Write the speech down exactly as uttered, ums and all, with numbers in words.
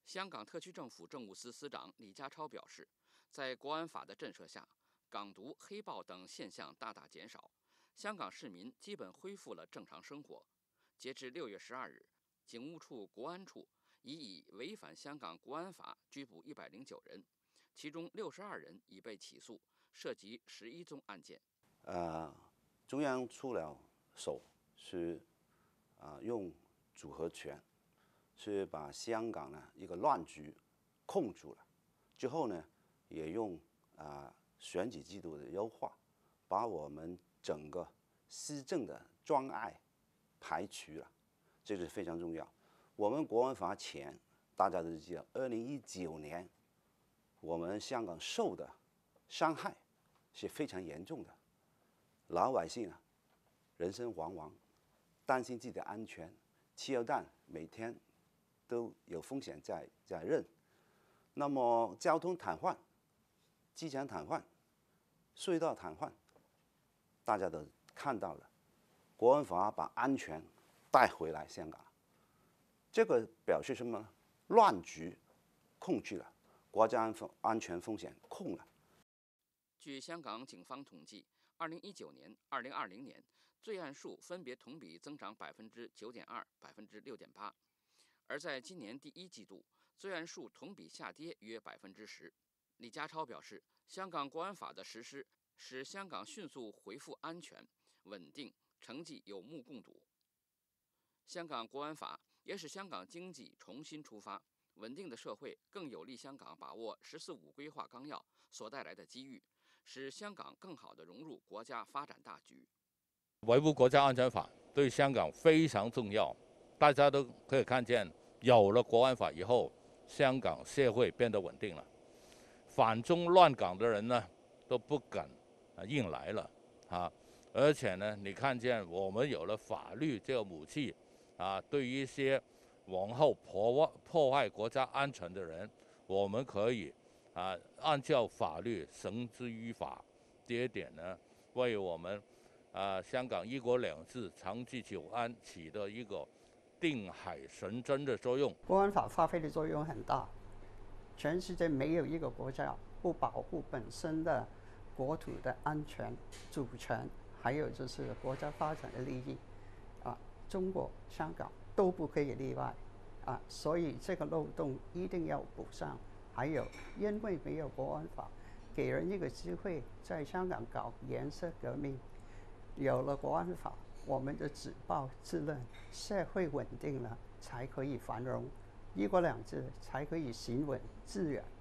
香港特区政府政务司司长李家超表示，在国安法的震慑下，港独、黑暴等现象大大减少，香港市民基本恢复了正常生活。截至六月十二日，警务处国安处已以违反香港国安法拘捕一百零九人，其中六十二人已被起诉，涉及十一宗案件。 呃，中央出了手，是啊、呃、用组合拳，是把香港呢一个乱局控住了。之后呢，也用啊、呃、选举制度的优化，把我们整个施政的障碍排除了，这是非常重要。我们国安法前，大家都知道，二零一九年我们香港受的伤害是非常严重的，老百姓啊，人心惶惶，担心自己的安全，汽油弹每天都有风险在在任。那么交通瘫痪、机场瘫痪、隧道瘫痪，大家都看到了。国安法把安全带回来香港，这个表示什么呢？乱局控制了，国家安全风险控了。 据香港警方统计，二零一九年、二零二零年罪案数分别同比增长百分之九点二、百分之六点八，而在今年第一季度，罪案数同比下跌约百分之十。李家超表示，香港国安法的实施使香港迅速恢复安全、稳定，成绩有目共睹。香港国安法也使香港经济重新出发，稳定的社会更有利香港把握“十四五”规划纲要所带来的机遇，使香港更好地融入国家发展大局。 维护国家安全法对香港非常重要，大家都可以看见，有了国安法以后，香港社会变得稳定了，反中乱港的人呢都不敢啊硬来了啊！而且呢，你看见我们有了法律这个武器啊，对于一些往后破破坏国家安全的人，我们可以啊按照法律绳之于法。这一点呢，为我们啊香港一国两制长治久安起到一个定海神针的作用。 国安法发挥的作用很大，全世界没有一个国家不保护本身的国土的安全、主权，还有就是国家发展的利益，啊，中国、香港都不可以例外，啊，所以这个漏洞一定要补上。还有，因为没有国安法，给人一个机会在香港搞颜色革命，有了国安法，我们的自暴自论，社会稳定了，才可以繁荣，一国两制才可以行稳致远。